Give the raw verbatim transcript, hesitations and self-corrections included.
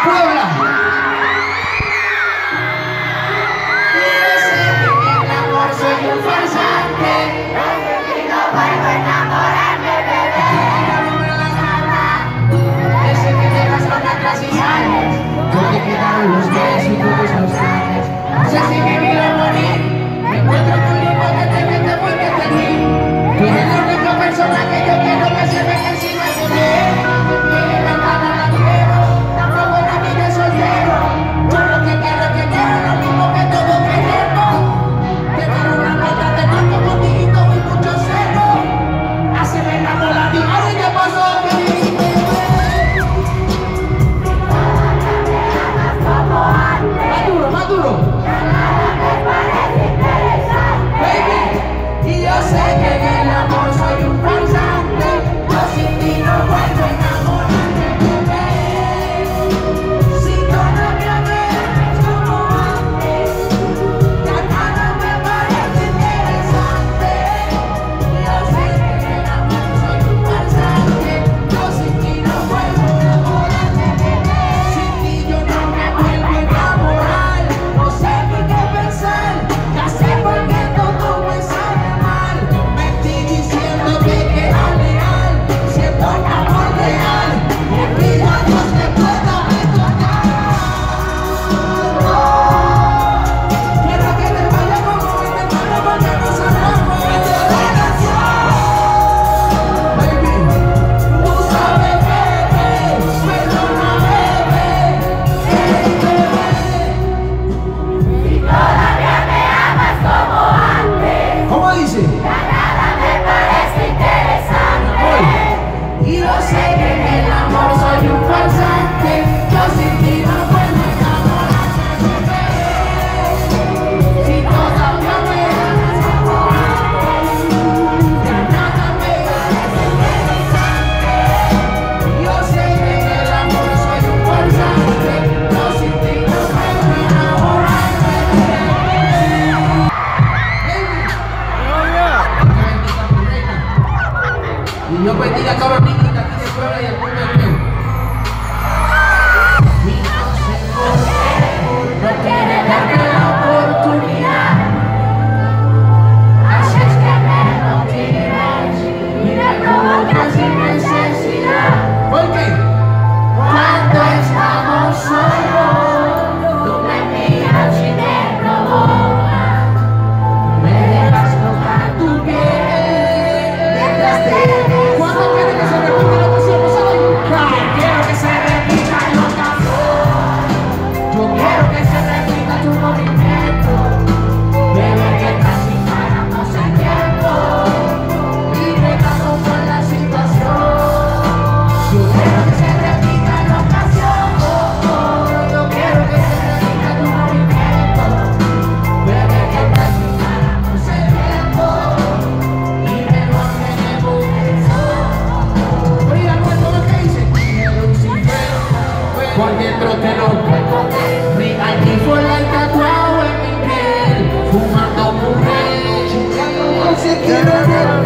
Dios bendiga a todos los niños de aquí de Puebla y el mundo entero. No quiere darme la oportunidad, así es que me motives. Mira cómo casi necesidad. ¿Por qué? Cuando estamos solos, tú me miras y me provocas, me dejas tocar tu piel detrás de mí. ¿Cuándo quiere que se repita la canción? ¿No saben? Quiero que se repita la canción. Yo quiero que se repita tu movimiento. Bebé, que casi paramos el tiempo y dejamos con la situación. Yo quiero que se repita la ocasión. Oh, oh, yo quiero que se repita tu movimiento. Bebé, que casi paramos el tiempo y mejor tenemos eso. Oiga, no es todo lo que dice. Por dentro te lo cuento. Mi antifo la tatuado en mi piel, fumando mujer, chingando con se quiero.